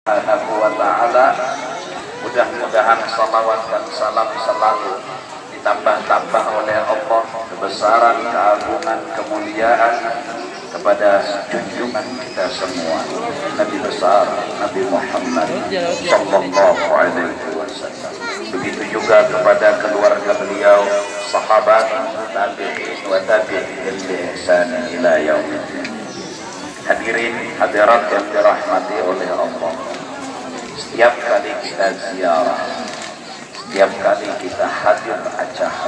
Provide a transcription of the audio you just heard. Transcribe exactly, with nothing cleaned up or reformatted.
Subhanahu wa ta'ala. Mudah-mudahan salawat dan salam selalu ditambah-tambah oleh Allah kebesaran, keagungan, kemuliaan kepada junjungan kita semua, Nabi besar Nabi Muhammad sallallahu alaihi wasallam. Begitu juga kepada keluarga beliau, sahabat, tabi'in wa tabi'in bi ihsan ila yaumil. Hadirin hadirat yang dirahmati oleh Allah, setiap kali kita ziarah, setiap kali kita hadir acara